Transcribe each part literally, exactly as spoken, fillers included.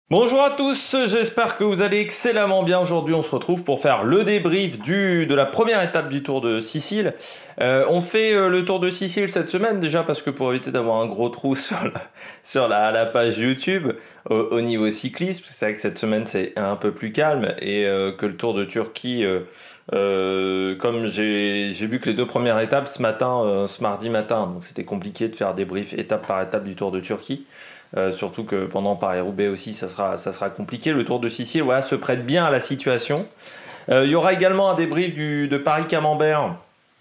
Bonjour à tous, j'espère que vous allez excellemment bien. Aujourd'hui, on se retrouve pour faire le débrief du, de la première étape du Tour de Sicile. Euh, on fait euh, le Tour de Sicile cette semaine déjà parce que pour éviter d'avoir un gros trou sur la, sur la, la page YouTube au, au niveau cyclisme, c'est vrai que cette semaine c'est un peu plus calme et euh, que le Tour de Turquie, euh, euh, comme j'ai j'ai vu que les deux premières étapes ce matin, euh, ce mardi matin, donc c'était compliqué de faire débrief étape par étape du Tour de Turquie. Euh, surtout que pendant Paris-Roubaix aussi, ça sera, ça sera compliqué. Le Tour de Sicile, voilà, se prête bien à la situation. Euh, il y aura également un débrief du, de Paris-Camembert.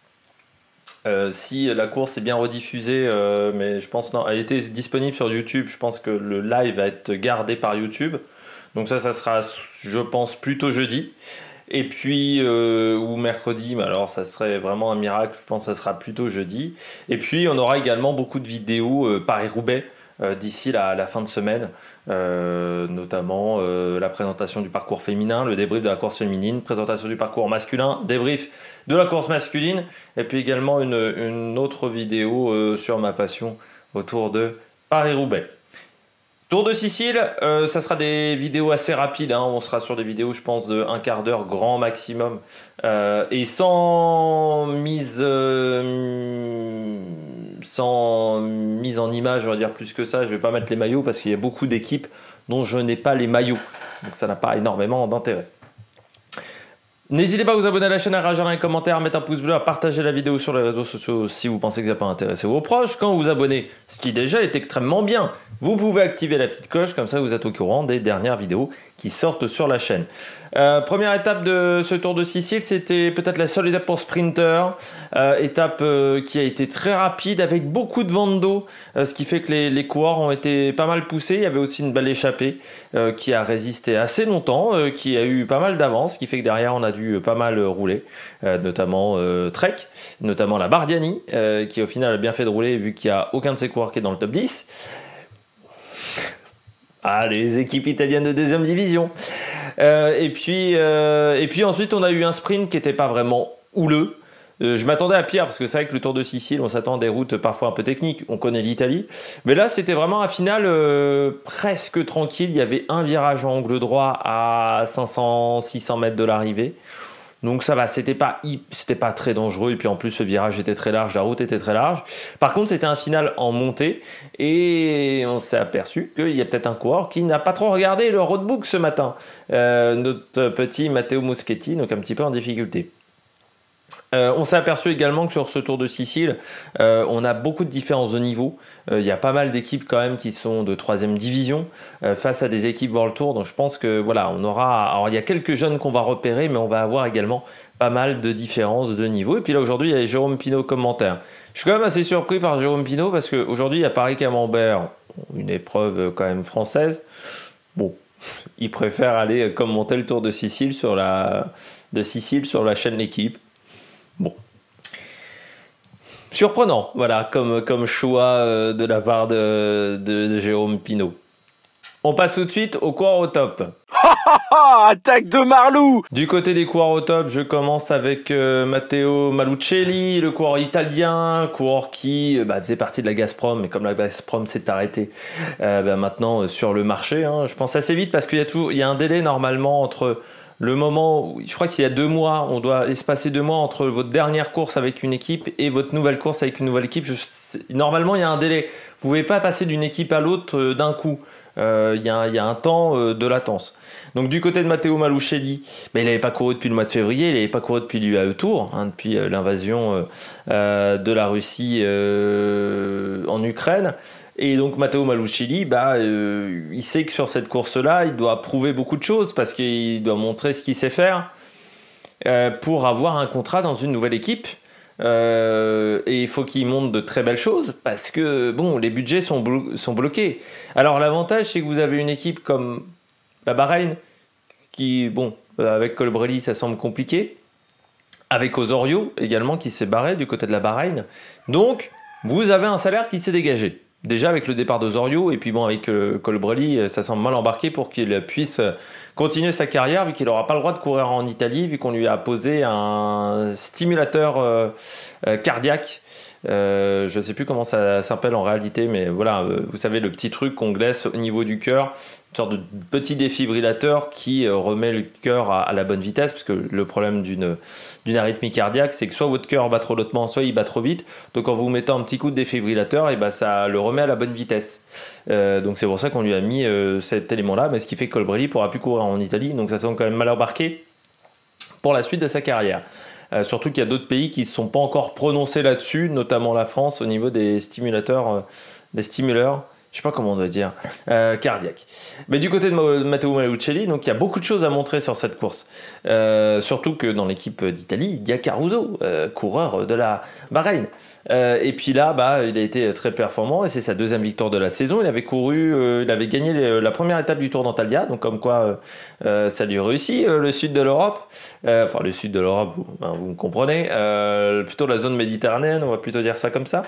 Euh, si la course est bien rediffusée, euh, mais je pense non, elle était disponible sur YouTube. Je pense que le live va être gardé par YouTube. Donc ça, ça sera, je pense, plutôt jeudi. Et puis, euh, ou mercredi, mais alors ça serait vraiment un miracle, je pense que ça sera plutôt jeudi. Et puis, on aura également beaucoup de vidéos euh, Paris-Roubaix euh, d'ici la, la fin de semaine, euh, notamment euh, la présentation du parcours féminin, le débrief de la course féminine, présentation du parcours masculin, débrief de la course masculine, et puis également une, une autre vidéo euh, sur ma passion autour de Paris-Roubaix. Tour de Sicile, euh, ça sera des vidéos assez rapides, hein. On sera sur des vidéos, je pense, de un quart d'heure grand maximum, euh, et sans mise, euh, sans mise en image, on va dire plus que ça. Je vais pas mettre les maillots parce qu'il y a beaucoup d'équipes dont je n'ai pas les maillots, donc ça n'a pas énormément d'intérêt. N'hésitez pas à vous abonner à la chaîne, à réagir dans les commentaires, à mettre un pouce bleu, à partager la vidéo sur les réseaux sociaux si vous pensez que ça peut intéresser vos proches. Quand vous vous abonnez, ce qui déjà est extrêmement bien, vous pouvez activer la petite cloche, comme ça vous êtes au courant des dernières vidéos qui sortent sur la chaîne. Euh, première étape de ce Tour de Sicile, c'était peut-être la seule étape pour sprinter, euh, étape euh, qui a été très rapide avec beaucoup de vent d'eau, euh, ce qui fait que les, les coureurs ont été pas mal poussés. Il y avait aussi une belle échappée euh, qui a résisté assez longtemps, euh, qui a eu pas mal d'avance, ce qui fait que derrière on a dû pas mal rouler, euh, notamment euh, Trek, notamment la Bardiani, euh, qui au final a bien fait de rouler vu qu'il n'y a aucun de ses coureurs qui est dans le top dix. Ah, les équipes italiennes de deuxième division. Euh, et, puis, euh, et puis ensuite, on a eu un sprint qui n'était pas vraiment houleux. Euh, je m'attendais à pire, parce que c'est vrai que le Tour de Sicile, on s'attend à des routes parfois un peu techniques. On connaît l'Italie. Mais là, c'était vraiment un final euh, presque tranquille. Il y avait un virage en angle droit à cinq cents six cents mètres de l'arrivée. Donc ça va, c'était pas, c'était pas très dangereux, et puis en plus ce virage était très large, la route était très large. Par contre c'était un final en montée, et on s'est aperçu qu'il y a peut-être un coureur qui n'a pas trop regardé le roadbook ce matin. Euh, notre petit Matteo Moschetti, donc un petit peu en difficulté. Euh, on s'est aperçu également que sur ce Tour de Sicile, euh, on a beaucoup de différences de niveau. Il euh, y a pas mal d'équipes quand même qui sont de troisième division euh, face à des équipes World Tour. Donc je pense que voilà, on aura. Alors il y a quelques jeunes qu'on va repérer, mais on va avoir également pas mal de différences de niveau. Et puis là aujourd'hui, il y a Jérôme Pinault commentaire. Je suis quand même assez surpris par Jérôme Pinault parce qu'aujourd'hui, il y a Paris-Camembert, une épreuve quand même française. Bon. Il préfère aller commenter le Tour de Sicile sur la, de Sicile sur la chaîne L'Équipe. Bon. Surprenant, voilà, comme, comme choix euh, de la part de, de, de Jérôme Pinault. On passe tout de suite aux coureurs au top. Attaque de Marlou! Du côté des coureurs au top, je commence avec euh, Matteo Malucelli, le coureur italien, coureur qui euh, bah, faisait partie de la Gazprom, mais comme la Gazprom s'est arrêtée euh, bah, maintenant euh, sur le marché, hein, je pense assez vite parce qu'il y a toujours, il y a un délai normalement entre le moment où, je crois qu'il y a deux mois, on doit se passer deux mois entre votre dernière course avec une équipe et votre nouvelle course avec une nouvelle équipe. Je, normalement, il y a un délai. Vous ne pouvez pas passer d'une équipe à l'autre euh, d'un coup. Euh, il y, y a un temps euh, de latence. Donc du côté de Matteo Malucelli, ben, il n'avait pas couru depuis le mois de février, il n'avait pas couru depuis l'U A E Tour, hein, depuis euh, l'invasion euh, euh, de la Russie euh, en Ukraine. Et donc Matteo Malucelli, bah, euh, il sait que sur cette course-là, il doit prouver beaucoup de choses parce qu'il doit montrer ce qu'il sait faire euh, pour avoir un contrat dans une nouvelle équipe. Euh, et il faut qu'il montre de très belles choses parce que bon, les budgets sont, blo sont bloqués. Alors l'avantage, c'est que vous avez une équipe comme la Bahreïn qui, bon, avec Colbrelli, ça semble compliqué. Avec Osorio également qui s'est barré du côté de la Bahreïn. Donc, vous avez un salaire qui s'est dégagé. Déjà avec le départ d'Osorio, et puis bon, avec euh, Colbrelli, ça semble mal embarqué pour qu'il puisse continuer sa carrière, vu qu'il n'aura pas le droit de courir en Italie, vu qu'on lui a posé un stimulateur euh, euh, cardiaque Euh, je ne sais plus comment ça s'appelle en réalité, mais voilà, euh, vous savez, le petit truc qu'on glisse au niveau du cœur, une sorte de petit défibrillateur qui euh, remet le cœur à, à la bonne vitesse, parce que le problème d'une, d'une arythmie cardiaque, c'est que soit votre cœur bat trop lentement, soit il bat trop vite. Donc quand vous mettez un petit coup de défibrillateur, et ben ça le remet à la bonne vitesse. Euh, donc c'est pour ça qu'on lui a mis euh, cet élément-là, mais ce qui fait que Colbrelli ne pourra plus courir en Italie, donc ça semble quand même mal embarqué pour la suite de sa carrière. Euh, surtout qu'il y a d'autres pays qui ne se sont pas encore prononcés là-dessus, notamment la France au niveau des stimulateurs, euh, des stimuleurs, je sais pas comment on doit dire, euh, cardiaques. Mais du côté de Matteo Malucelli, donc il y a beaucoup de choses à montrer sur cette course. Euh, surtout que dans l'équipe d'Italie, il y a Caruso, euh, coureur de la Bahreïn. Euh, et puis là, bah, il a été très performant et c'est sa deuxième victoire de la saison. Il avait couru, euh, il avait gagné les, la première étape du Tour d'Antalya, donc comme quoi euh, euh, ça lui réussit, euh, le sud de l'Europe. Euh, enfin, le sud de l'Europe, vous, ben, vous me comprenez. Euh, plutôt la zone méditerranéenne, on va plutôt dire ça comme ça.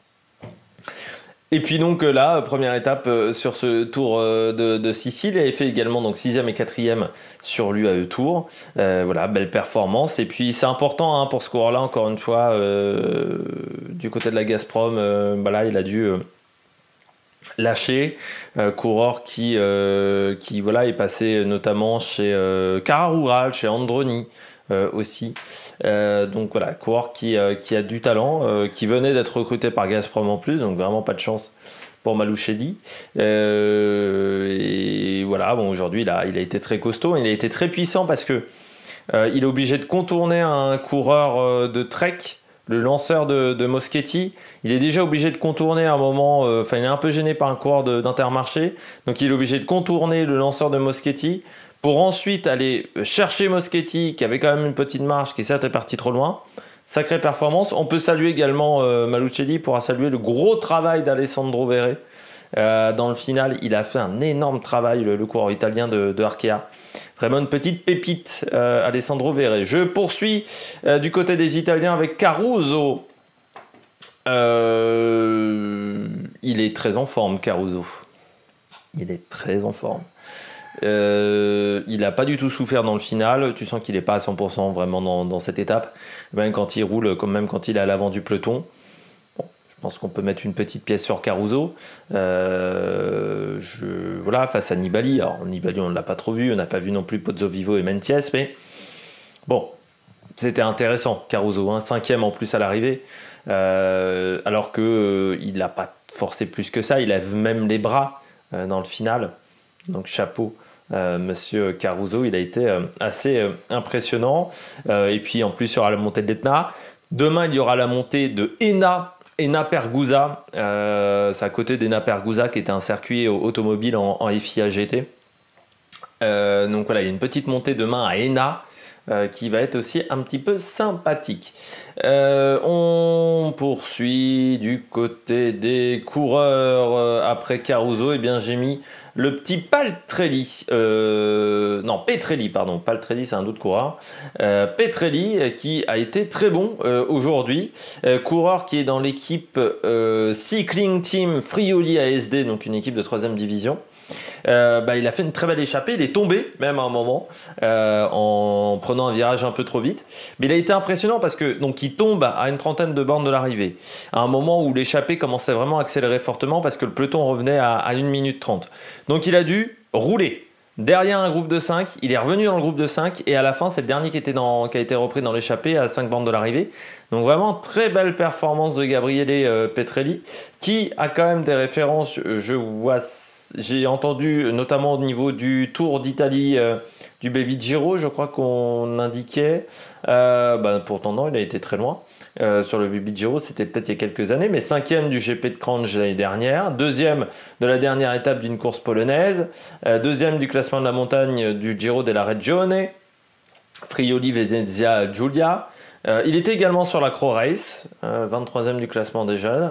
Et puis donc là, première étape euh, sur ce Tour euh, de, de Sicile, il avait fait également donc sixième et quatrième sur l'U A E Tour. Euh, voilà, belle performance. Et puis c'est important hein, pour ce coureur-là, encore une fois, euh, du côté de la Gazprom, euh, bah là il a dû euh, lâcher. Euh, coureur qui, euh, qui voilà, est passé notamment chez euh, Cara Rural, chez Androni. Euh, aussi. Euh, donc voilà, coureur qui, euh, qui a du talent, euh, qui venait d'être recruté par Gazprom en plus, donc vraiment pas de chance pour Malucelli. Euh, et voilà, bon, aujourd'hui il a, il a été très costaud, il a été très puissant parce que euh, il est obligé de contourner un coureur euh, de Trek, le lanceur de, de Moschetti. Il est déjà obligé de contourner à un moment, enfin euh, il est un peu gêné par un coureur de, d'Intermarché, donc il est obligé de contourner le lanceur de Moschetti pour ensuite aller chercher Moschetti, qui avait quand même une petite marge, qui certes est parti trop loin. Sacrée performance. On peut saluer également euh, Malucelli, pourra saluer le gros travail d'Alessandro Verre. Euh, dans le final, il a fait un énorme travail, le, le coureur italien de, de Arkea. Vraiment une petite pépite, euh, Alessandro Verre. Je poursuis euh, du côté des Italiens avec Caruso. Euh, il est très en forme, Caruso. Il est très en forme. Euh, il n'a pas du tout souffert dans le final. Tu sens qu'il n'est pas à cent pour cent vraiment dans, dans cette étape. Même quand il roule, comme même quand il est à l'avant du peloton. Bon, je pense qu'on peut mettre une petite pièce sur Caruso. Euh, je, voilà, face à Nibali. Alors Nibali, on ne l'a pas trop vu. On n'a pas vu non plus Pozzovivo et Meintjes. Mais bon, c'était intéressant. Caruso, hein, cinquième en plus à l'arrivée. Euh, alors qu'il euh, n'a pas forcé plus que ça. Il lève même les bras euh, dans le final. Donc chapeau, euh, monsieur Caruso, il a été euh, assez euh, impressionnant. Euh, et puis en plus, il y aura la montée de l'Etna. Demain, il y aura la montée de Enna, Enna Pergusa. Euh, c'est à côté d'Enna Pergusa qui était un circuit automobile en, en F I A G T. Euh, donc voilà, il y a une petite montée demain à Enna. Euh, qui va être aussi un petit peu sympathique. Euh, on poursuit du côté des coureurs. Euh, après Caruso, eh bien, j'ai mis le petit Paltrelli. Euh, non, Petrelli, pardon. Paltrelli, c'est un autre coureur. Euh, Petrelli, qui a été très bon euh, aujourd'hui. Euh, coureur qui est dans l'équipe euh, Cycling Team Friuli A S D, donc une équipe de troisième division. Euh, bah, il a fait une très belle échappée, il est tombé même à un moment euh, en prenant un virage un peu trop vite, mais il a été impressionnant parce que donc il tombe à une trentaine de bornes de l'arrivée à un moment où l'échappée commençait vraiment à accélérer fortement parce que le peloton revenait à, à une minute trente, donc il a dû rouler derrière un groupe de cinq, il est revenu dans le groupe de cinq et à la fin c'est le dernier qui, était dans, qui a été repris dans l'échappée à cinq bornes de l'arrivée. Donc vraiment très belle performance de Gabriele euh, Petrelli qui a quand même des références, je vois, j'ai entendu notamment au niveau du Tour d'Italie euh, du Baby Giro, je crois qu'on indiquait, euh, bah, pourtant non, il a été très loin. Euh, sur le Baby Giro, c'était peut-être il y a quelques années, mais cinquième du G P de Crange l'année dernière, deuxième de la dernière étape d'une course polonaise, euh, deuxième du classement de la montagne du Giro della Regione, Friuli Venezia Giulia. Euh, il était également sur la Crow Race, euh, vingt-troisième du classement des jeunes.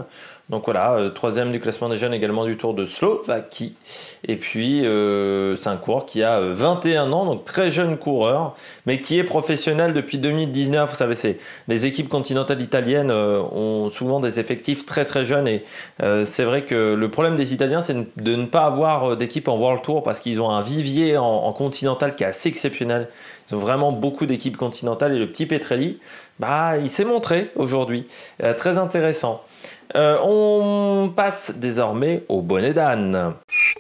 Donc voilà, euh, troisième du classement des jeunes également du Tour de Slovaquie. Et puis euh, c'est un coureur qui a vingt et un ans, donc très jeune coureur, mais qui est professionnel depuis deux mille dix-neuf. Vous savez, c'est, les équipes continentales italiennes euh, ont souvent des effectifs très très jeunes. Et euh, c'est vrai que le problème des Italiens, c'est de ne pas avoir d'équipe en World Tour parce qu'ils ont un vivier en, en continental qui est assez exceptionnel. Ils ont vraiment beaucoup d'équipes continentales et le petit Petrelli, bah, il s'est montré aujourd'hui. Euh, très intéressant. Euh, on passe désormais au bonnet d'âne.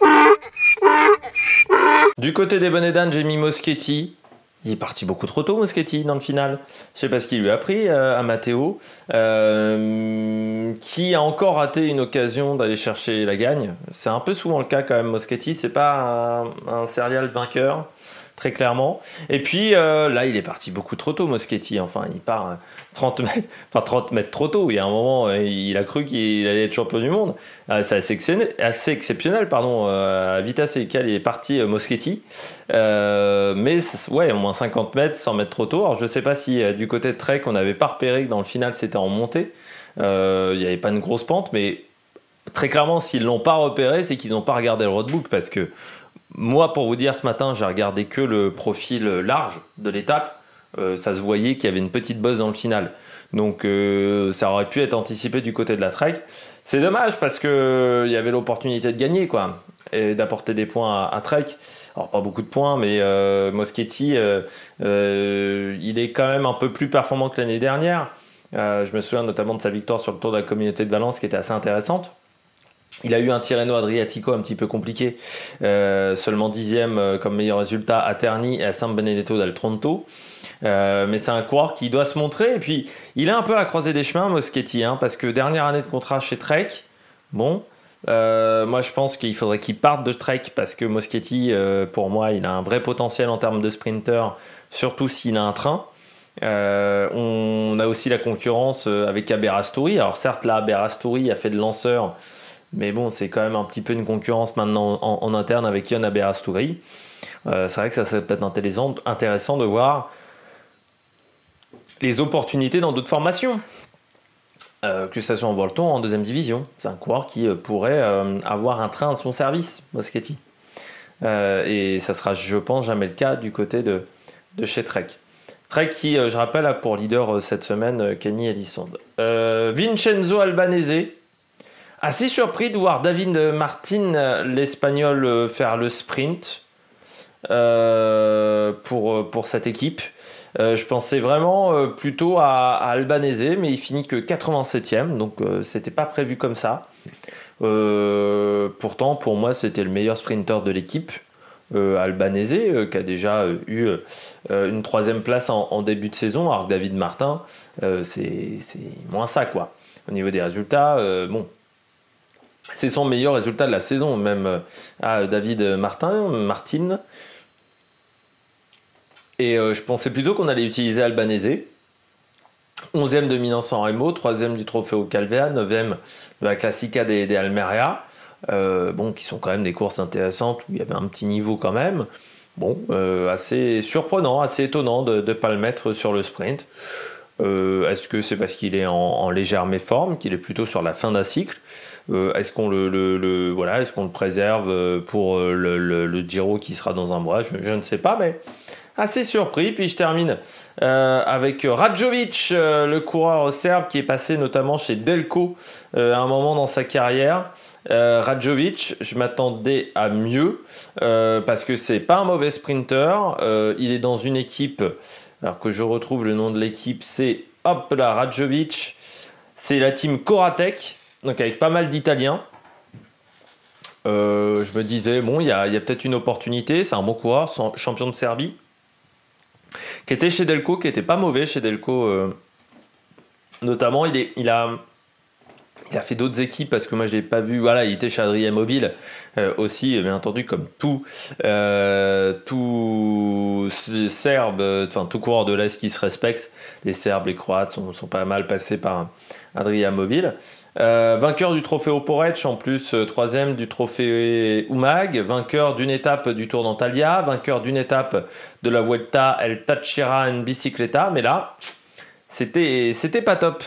Du côté des bonnets d'âne, j'ai mis Moschetti. Il est parti beaucoup trop tôt, Moschetti, dans le final. Je sais pas ce qu'il lui a pris euh, à Matteo, euh, qui a encore raté une occasion d'aller chercher la gagne. C'est un peu souvent le cas quand même, Moschetti. C'est pas un, un serial vainqueur, très clairement. Et puis euh, là, il est parti beaucoup trop tôt, Moschetti. Enfin, il part trente mètres, enfin trente mètres trop tôt. Il y a un moment, il a cru qu'il allait être champion du monde. Euh, c'est assez exceptionnel, assez exceptionnel pardon, euh, à la vitesse à laquelle il est parti, euh, Moschetti. Euh, mais ouais, au moins cinquante mètres, cent mètres trop tôt. Alors je ne sais pas si euh, du côté de Trek, on n'avait pas repéré que dans le final, c'était en montée. Euh, il n'y avait pas une grosse pente, mais très clairement, s'ils ne l'ont pas repéré, c'est qu'ils n'ont pas regardé le roadbook. Parce que moi, pour vous dire, ce matin, j'ai regardé que le profil large de l'étape. Euh, ça se voyait qu'il y avait une petite bosse dans le final. Donc euh, ça aurait pu être anticipé du côté de la Trek. C'est dommage parce qu'il euh, y avait l'opportunité de gagner, quoi, et d'apporter des points à, à Trek. Alors pas beaucoup de points, mais euh, Moschetti, euh, euh, il est quand même un peu plus performant que l'année dernière. Euh, je me souviens notamment de sa victoire sur le Tour de la Communauté de Valence qui était assez intéressante. Il a eu un Tirreno Adriatico un petit peu compliqué, euh, seulement dixième euh, comme meilleur résultat à Terni et à San Benedetto del Tronto. Euh, mais c'est un coureur qui doit se montrer. Et puis, il est un peu à la croisée des chemins, Moschetti, hein, parce que dernière année de contrat chez Trek, bon, euh, moi je pense qu'il faudrait qu'il parte de Trek parce que Moschetti, euh, pour moi, il a un vrai potentiel en termes de sprinter, surtout s'il a un train. Euh, on a aussi la concurrence avec Aberasturi. Alors certes, là, Aberasturi a fait de lanceur, mais bon, c'est quand même un petit peu une concurrence maintenant en, en interne avec Yon Aberasturi. Euh, c'est vrai que ça serait peut-être intéressant, intéressant de voir les opportunités dans d'autres formations. Euh, que ce soit en World Tour ou en deuxième division. C'est un coureur qui euh, pourrait euh, avoir un train à son service, Moschetti. Euh, et ça sera, je pense, jamais le cas du côté de, de chez Trek. Trek qui, euh, je rappelle, a pour leader euh, cette semaine euh, Kenny Elissonde. Euh, Vincenzo Albanese. Assez surpris de voir David Martin, l'Espagnol, euh, faire le sprint euh, pour, pour cette équipe. Euh, je pensais vraiment euh, plutôt à, à Albanese, mais il finit que quatre-vingt-septième, donc euh, c'était pas prévu comme ça. Euh, pourtant, pour moi, c'était le meilleur sprinter de l'équipe, euh, Albanese, euh, qui a déjà euh, eu euh, une troisième place en, en début de saison, alors que David Martin, euh, c'est, c'est moins ça, quoi. Au niveau des résultats, euh, bon, c'est son meilleur résultat de la saison, même euh, à David Martin, Martin. Et euh, je pensais plutôt qu'on allait utiliser Albanese. onzième de Milan-San Remo, troisième du Trofeo Calvea, neuvième de la Classica des, des Almeria. Euh, bon, qui sont quand même des courses intéressantes où il y avait un petit niveau quand même. Bon, euh, assez surprenant, assez étonnant de ne pas le mettre sur le sprint. Euh, est-ce que c'est parce qu'il est en, en légère méforme, qu'il est plutôt sur la fin d'un cycle? euh, Est-ce qu'on le, le, le, voilà, est-ce qu'on le préserve pour le, le, le Giro qui sera dans un mois? je, je ne sais pas, mais assez surpris. Puis je termine euh, avec Radjovic, euh, le coureur serbe qui est passé notamment chez Delco euh, à un moment dans sa carrière. Euh, Radjovic, je m'attendais à mieux euh, parce que c'est pas un mauvais sprinter. Euh, il est dans une équipe, alors que je retrouve le nom de l'équipe, c'est hop là, Radjovic, c'est la team Coratec, donc avec pas mal d'Italiens. Euh, je me disais, bon, il y a, y a peut-être une opportunité, c'est un bon coureur, champion de Serbie, qui était chez Delco, qui était pas mauvais chez Delco. Euh, notamment, il, est, il, a, il a fait d'autres équipes, parce que moi, je l'ai pas vu. Voilà, il était chez Adria Mobile euh, aussi, bien entendu, comme tout, euh, tout Serbe, enfin, tout coureur de l'Est qui se respecte. Les Serbes, les Croates sont, sont pas mal passés par Adria Mobile. Euh, vainqueur du trophée Oporec, en plus euh, troisième du trophée Umag, vainqueur d'une étape du Tour d'Antalya, vainqueur d'une étape de la Vuelta El Táchira en Bicicleta, mais là, c'était, c'était pas top.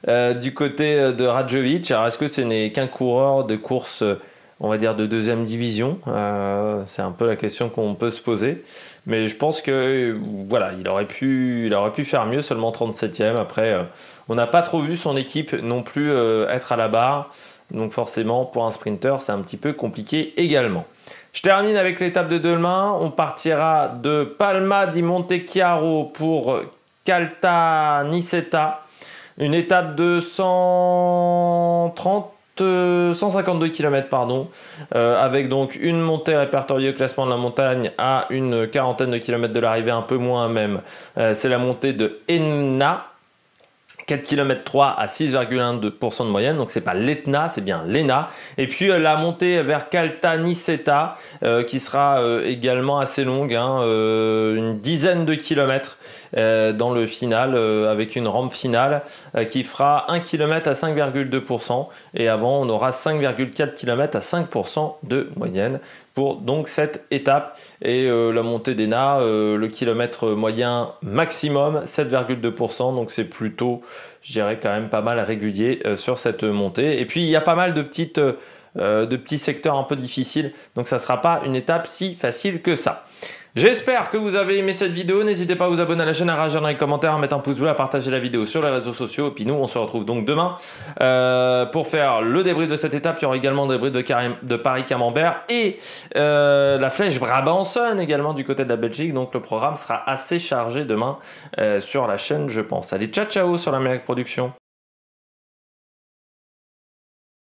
euh, du côté de Radjovic. Alors est-ce que ce n'est qu'un coureur de course, on va dire de deuxième division? euh, C'est un peu la question qu'on peut se poser. Mais je pense que voilà, il aurait pu, il aurait pu faire mieux, seulement trente-septième. Après, euh, on n'a pas trop vu son équipe non plus euh, être à la barre. Donc forcément, pour un sprinter, c'est un petit peu compliqué également. Je termine avec l'étape de demain. On partira de Palma di Montechiaro pour Caltanissetta. Une étape de cent trente cent cinquante-deux kilomètres pardon, euh, avec donc une montée répertoriée au classement de la montagne à une quarantaine de kilomètres de l'arrivée, un peu moins même. Euh, c'est la montée de Enna, quatre kilomètres trois à six virgule un pour cent de moyenne, donc c'est pas l'Etna, c'est bien l'Enna. Et puis euh, la montée vers Caltanissetta euh, qui sera euh, également assez longue, hein, euh, une dizaine de kilomètres euh, dans le final, euh, avec une rampe finale euh, qui fera un kilomètre à cinq virgule deux pour cent, et avant on aura cinq virgule quatre kilomètres à cinq pour cent de moyenne pour donc cette étape. Et euh, la montée d'Enna, euh, le kilomètre moyen maximum sept virgule deux pour cent, donc c'est plutôt, je dirais, quand même pas mal régulier euh, sur cette montée. Et puis il y a pas mal de petites euh, de petits secteurs un peu difficiles, donc ça sera pas une étape si facile que ça. J'espère que vous avez aimé cette vidéo. N'hésitez pas à vous abonner à la chaîne, à réagir dans les commentaires, à mettre un pouce bleu, à partager la vidéo sur les réseaux sociaux. Et puis nous, on se retrouve donc demain euh, pour faire le débrief de cette étape. Il y aura également le débrief de, Karim, de Paris-Camembert et euh, la flèche Brabanson également du côté de la Belgique. Donc le programme sera assez chargé demain euh, sur la chaîne, je pense. Allez, ciao ciao sur l'Amérique Production.